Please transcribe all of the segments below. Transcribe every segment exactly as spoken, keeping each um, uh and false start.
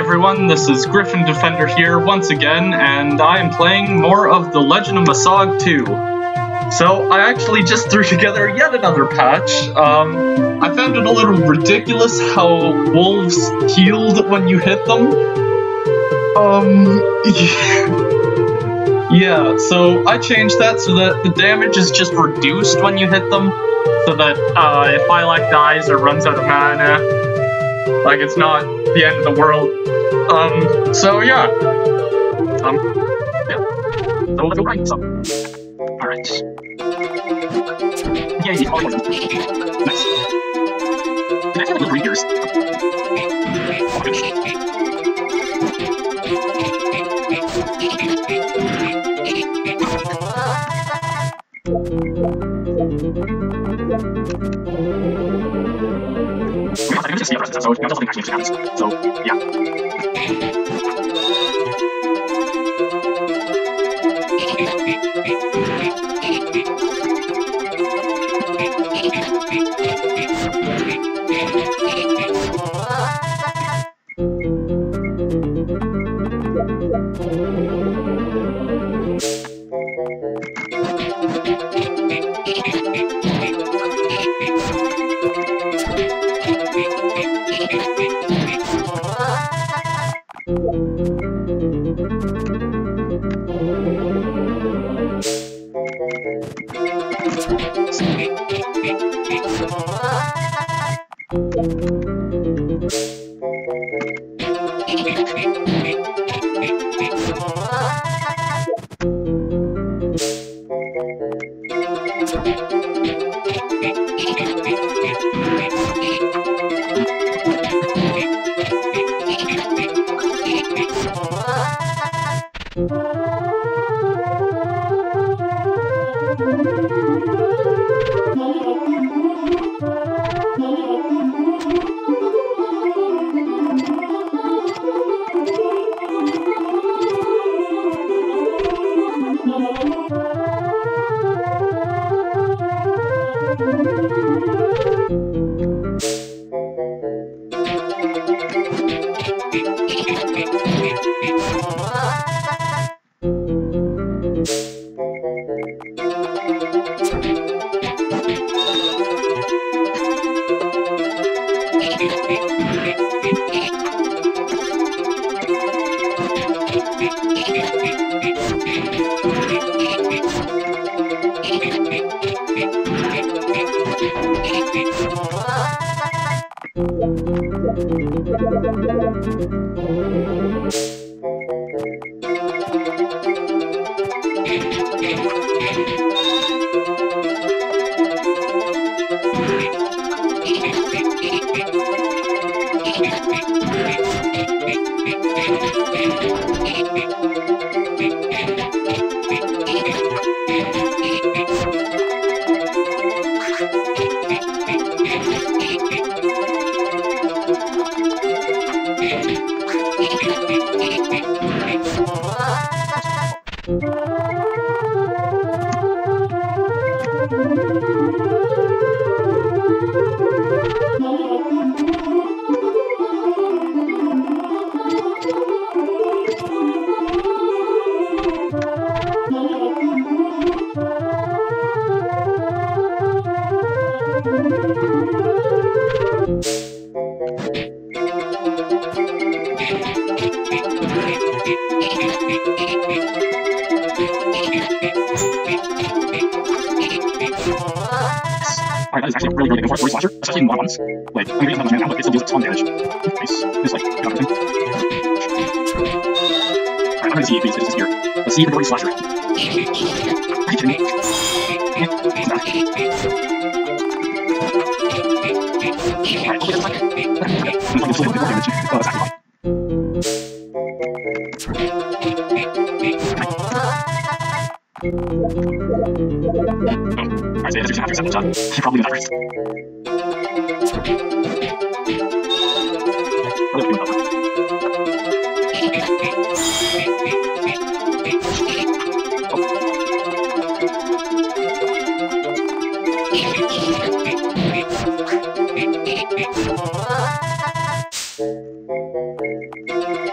everyone, this is GriffonDefender here once again, and I am playing more of The Legend of Masaug two. So, I actually just threw together yet another patch. Um, I found it a little ridiculous how wolves healed when you hit them. Um, yeah, so I changed that so that the damage is just reduced when you hit them, so that uh, if Lilac dies or runs out of mana, like, it's not the end of the world. Um, so yeah. Um, yeah. So let's go right, so. Alright. Yay, all poisons. Nice. Can I have little readers? Oh, good. I can just see the so nothing actually happens. So, yeah. Alright, that is actually really, really good for a forty slasher, especially in one ones. Like, I mean, it doesn't have much mana, but it still deals a ton of damage. Nice. It's like, got everything. Alright, I'm gonna see if this is here. Let's see the forty slasher. Are you kidding me? Yeah, it's not. Alright, okay, that's fine. Okay. I'm fucking still a little bit more damage. Oh, that's actually fine. Alright, so yeah, that's actually half your set, so probably not first. Really good number. Oh.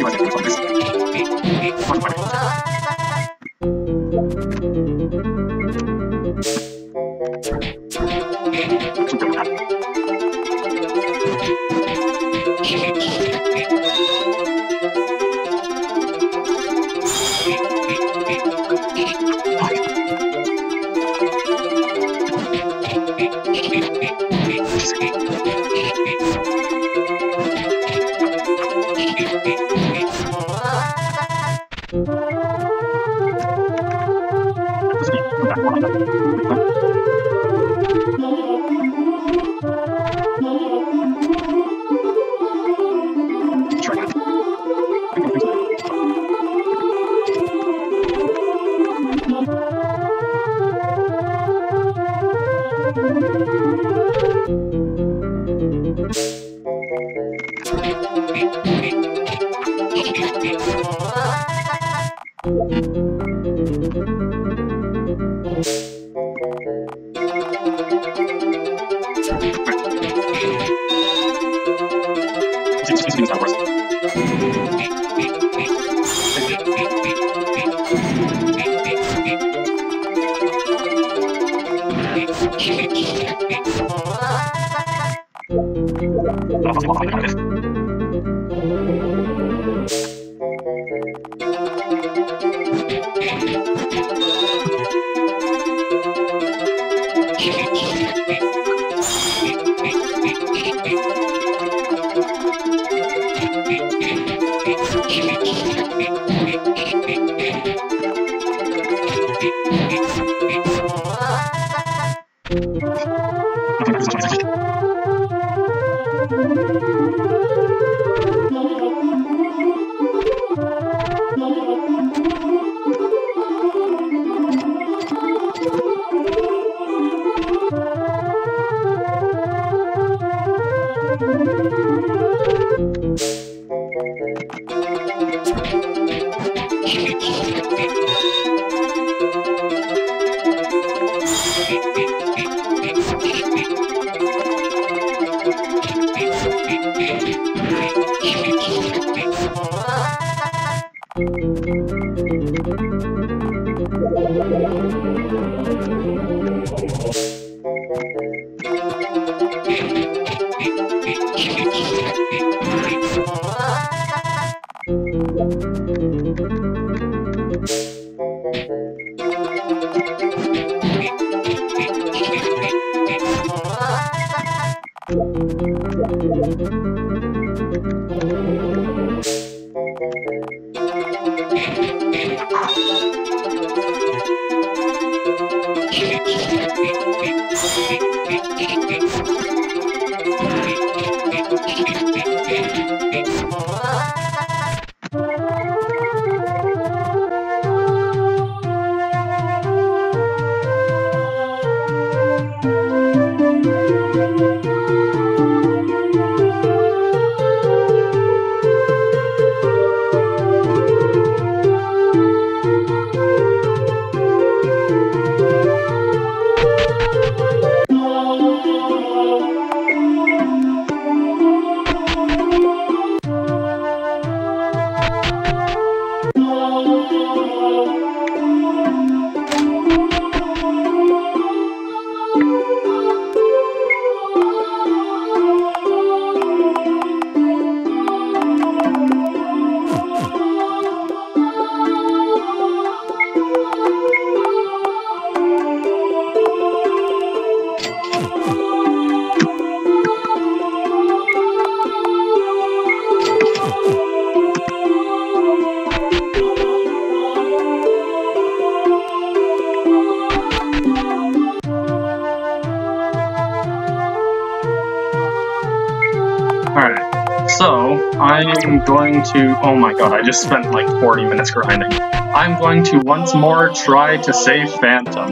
So, I'm going to... Oh my god, I just spent like forty minutes grinding. I'm going to once more try to save Fantom.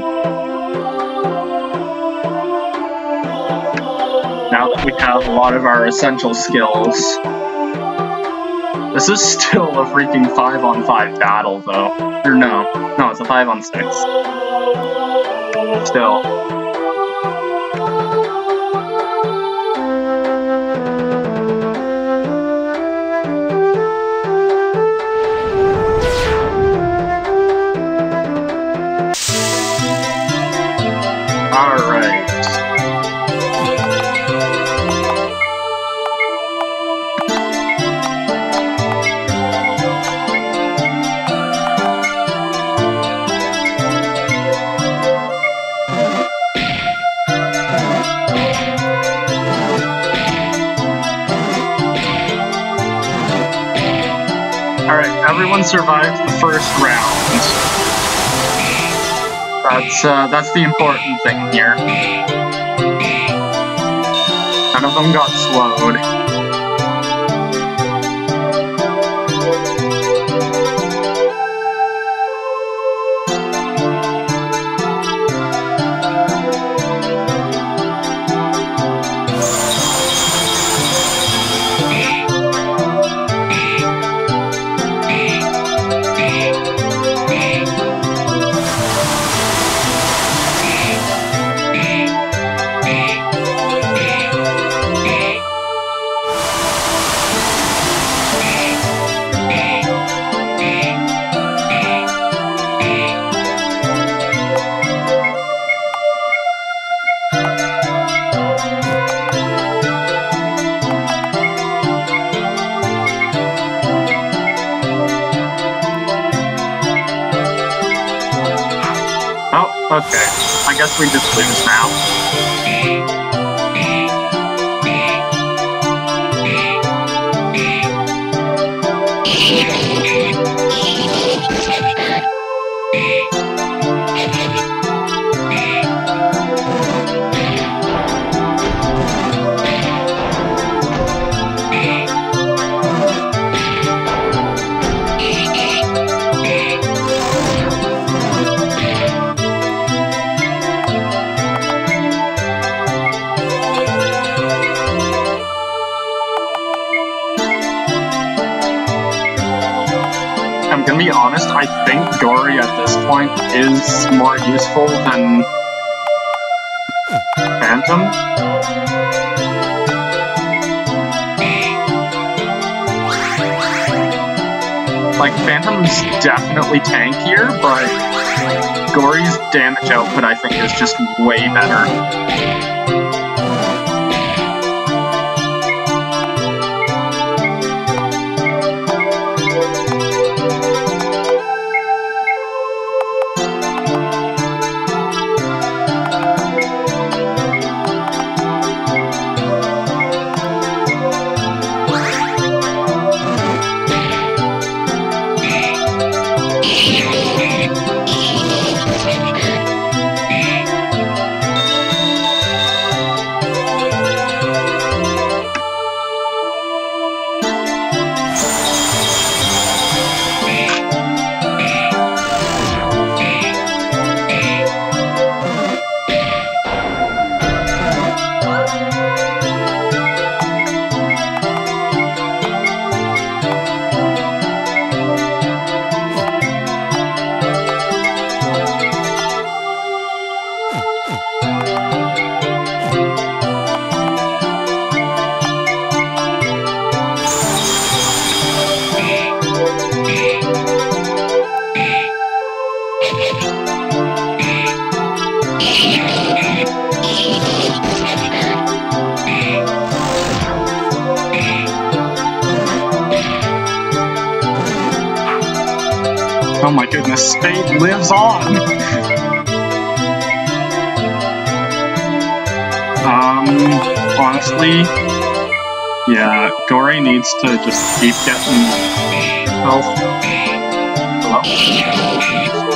Now that we have a lot of our essential skills. This is still a freaking five on five battle, though. Or no. No, it's a five on six. Still. Alright, everyone survived the first round. That's, uh, that's the important thing here. None of them got slowed. Okay, I guess we just lose now. I'm gonna be honest, I think Dory at this point is more useful than Fantom. Like, Fantom's definitely tankier, but Gory's damage output, I think, is just way better. Oh my goodness, Spade lives on! um, honestly, yeah, Gory needs to just keep getting health. Hello?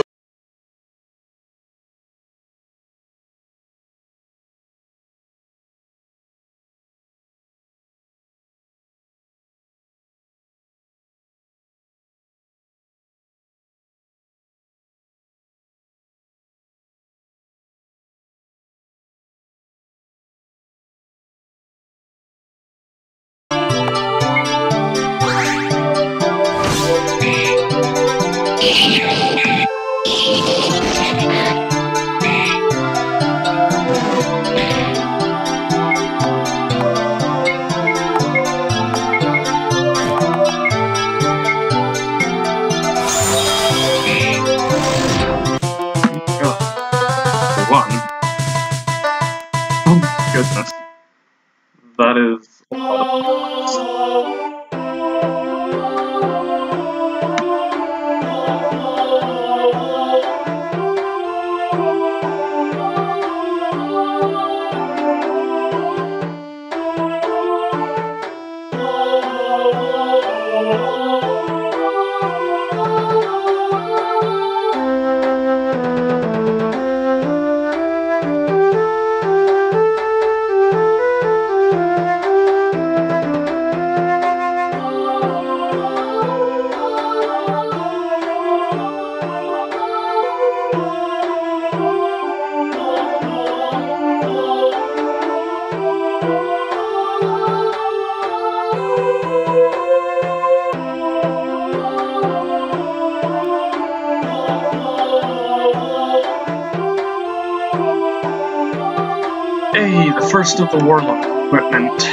Goodness. That is a lot of points. Hey, the first of the warlock equipment.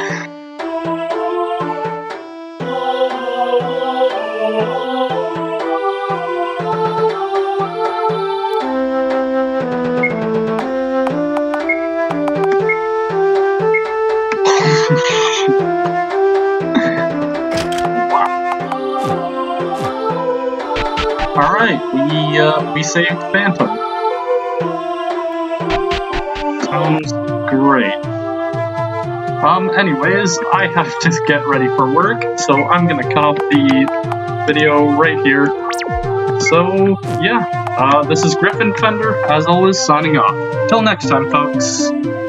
Alright, we, uh, we saved Fantom. Sounds great. Um, anyways, I have to get ready for work, so I'm gonna cut off the video right here. So, yeah, uh, this is GriffonDefender, as always, signing off. Till next time, folks.